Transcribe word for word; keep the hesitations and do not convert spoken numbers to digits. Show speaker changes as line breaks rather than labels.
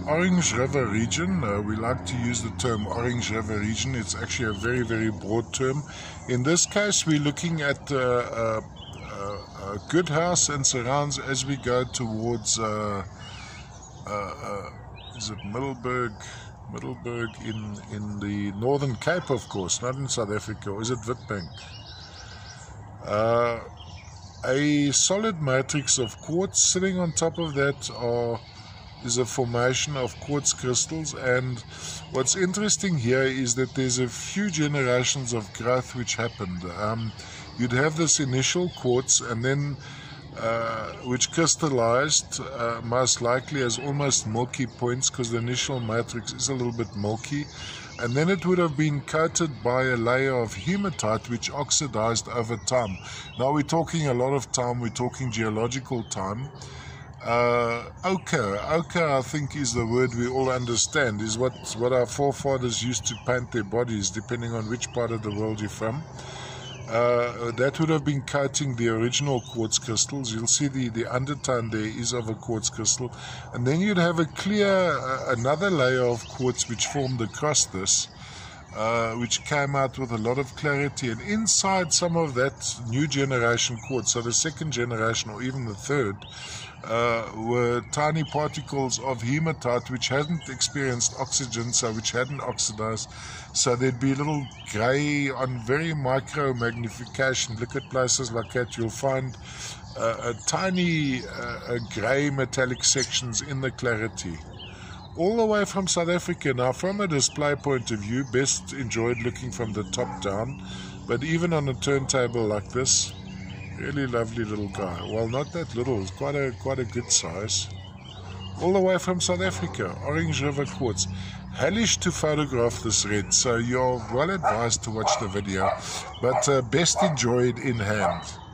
Orange River region. Uh, we like to use the term Orange River region. It's actually a very, very broad term. In this case, we're looking at uh, uh, uh, Goodhouse and surrounds as we go towards, uh, uh, uh, is it Middelburg? Middelburg in, in the Northern Cape, of course, not in South Africa. Or is it Witbank? Uh, a solid matrix of quartz. Sitting on top of that are is a formation of quartz crystals, and what's interesting here is that there's a few generations of growth which happened. Um, you'd have this initial quartz, and then uh, which crystallized uh, most likely as almost milky points, because the initial matrix is a little bit milky, and then it would have been coated by a layer of hematite which oxidized over time. Now we're talking a lot of time, we're talking geological time. Uh, ochre, ochre I think is the word we all understand, is what, what our forefathers used to paint their bodies, depending on which part of the world you're from. Uh, that would have been coating the original quartz crystals. You'll see the, the undertone there is of a quartz crystal. And then you'd have a clear, uh, another layer of quartz which formed across this, Uh, which came out with a lot of clarity, and inside some of that new generation quartz, so the second generation or even the third, uh, were tiny particles of hematite which hadn't experienced oxygen, so which hadn't oxidized, so there'd be little grey on very micro magnification. Look at places like that, you'll find uh, a tiny uh, grey metallic sections in the clarity. All the way from South Africa. Now, from a display point of view, best enjoyed looking from the top down, but even on a turntable like this, really lovely little guy. Well, not that little, it's quite a quite a good size. All the way from South Africa, Orange River quartz. Hellish to photograph this red, so you're well advised to watch the video, but uh, best enjoyed in hand.